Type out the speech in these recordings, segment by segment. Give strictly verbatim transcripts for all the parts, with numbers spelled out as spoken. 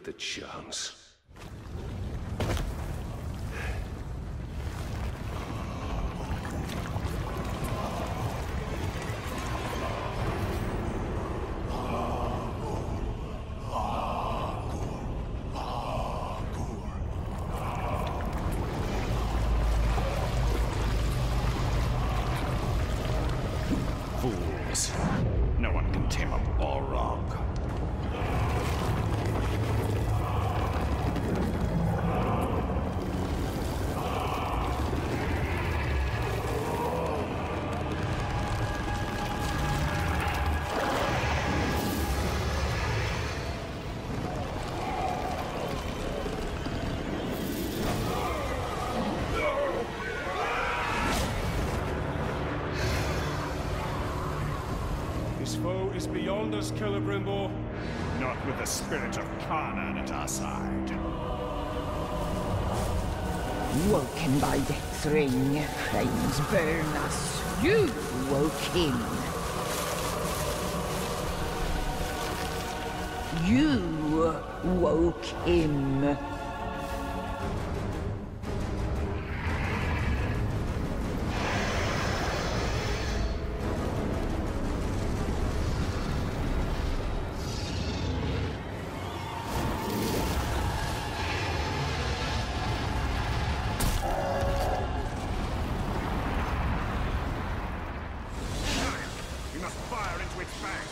with the chance. Fools. No one can tame a Balrog. This foe is beyond us, Celebrimbor. Not with the spirit of Khan'an at our side. Woken by death's ring, flames burn us. You woke him. You woke him. We must fire into its fang.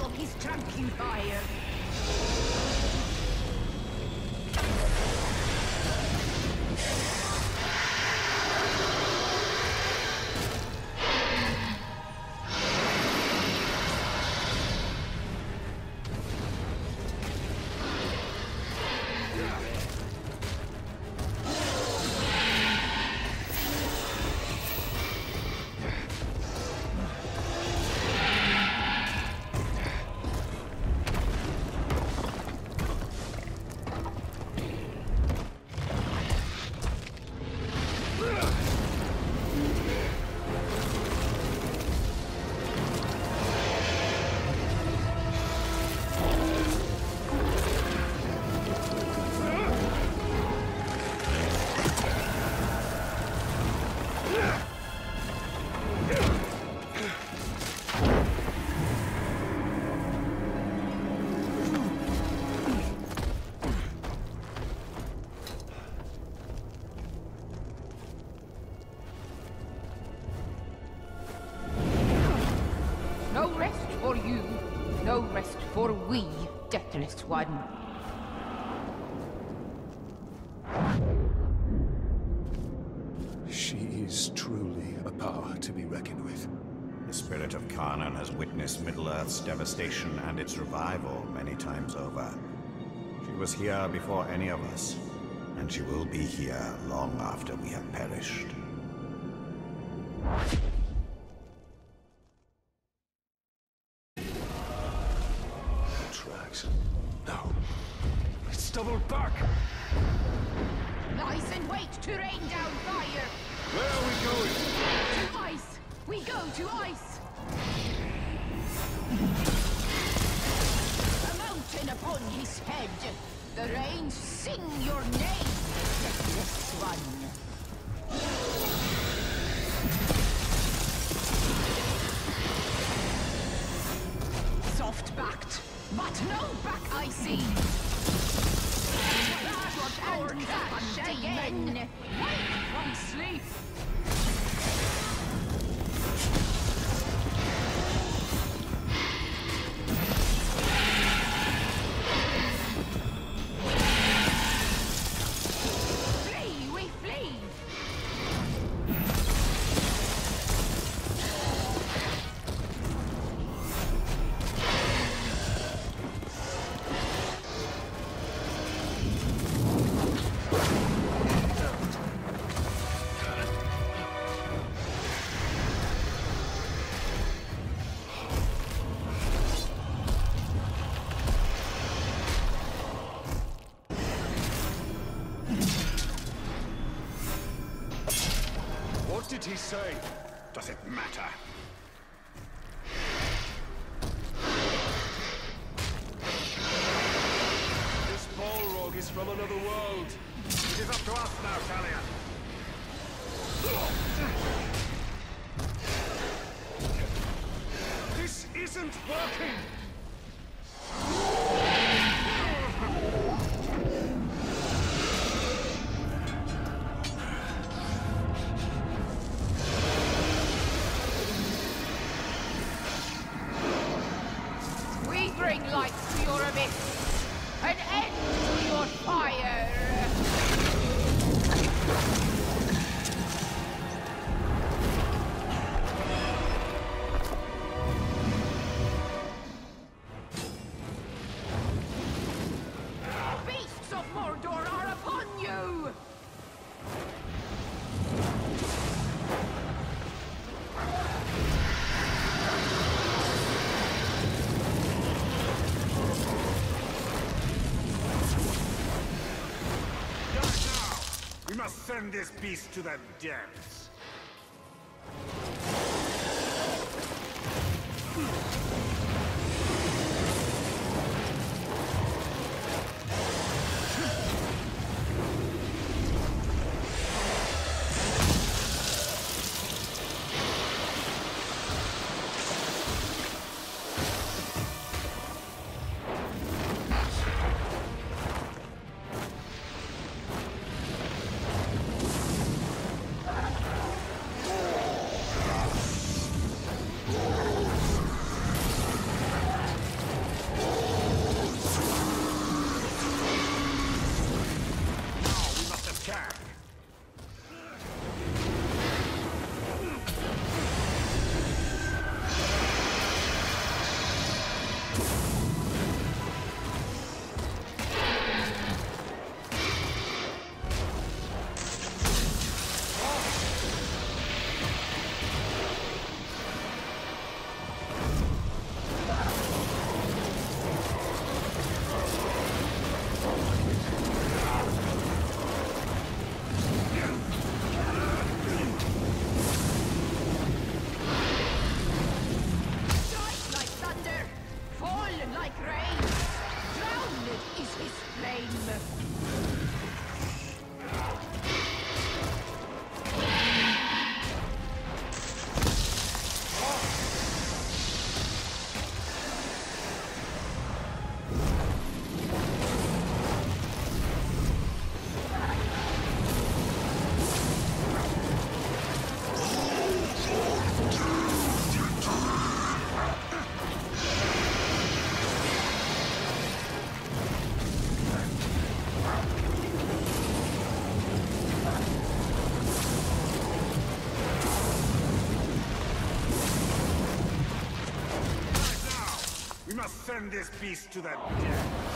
Balrog is trampling fire. No rest for you, no rest for we, deathless one. She is truly a power to be reckoned with. The spirit of Kanan has witnessed Middle-earth's devastation and its revival many times over. She was here before any of us, and she will be here long after we have perished. Tracks. No. It's doubled back! Lies in wait to rain down fire! Where are we going? To ice! We go to ice! A mountain upon his head! The rains sing your name, deathless one! Soft-backed, but no back I see! Our clash again! Wake from sleep! Flee, we flee! What did he say? Does it matter? This Balrog is from another world. It is up to us now, Talion. This isn't working! We bring light to your abyss, an end to your fire! Beasts of Mordor are upon you! We must send this beast to the depths. must send this beast to the death.